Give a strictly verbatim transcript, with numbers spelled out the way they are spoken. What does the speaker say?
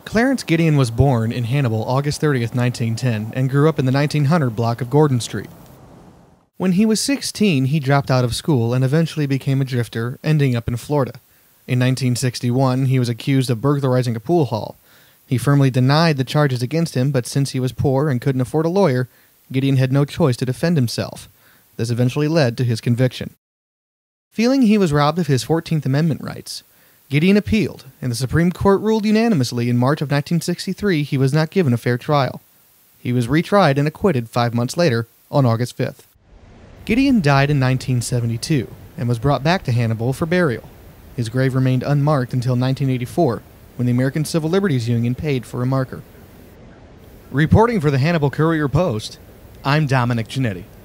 Clarence Gideon was born in Hannibal August thirtieth, nineteen ten, and grew up in the nineteen hundred block of Gordon Street. When he was sixteen, he dropped out of school and eventually became a drifter, ending up in Florida. In nineteen sixty-one, he was accused of burglarizing a pool hall. He firmly denied the charges against him, but since he was poor and couldn't afford a lawyer, Gideon had no choice to defend himself. This eventually led to his conviction. Feeling he was robbed of his fourteenth Amendment rights, Gideon appealed, and the Supreme Court ruled unanimously in March of nineteen sixty-three he was not given a fair trial. He was retried and acquitted five months later, on August fifth. Gideon died in nineteen seventy-two, and was brought back to Hannibal for burial. His grave remained unmarked until nineteen eighty-four, when the American Civil Liberties Union paid for a marker. Reporting for the Hannibal Courier-Post, I'm Dominic Giannetti.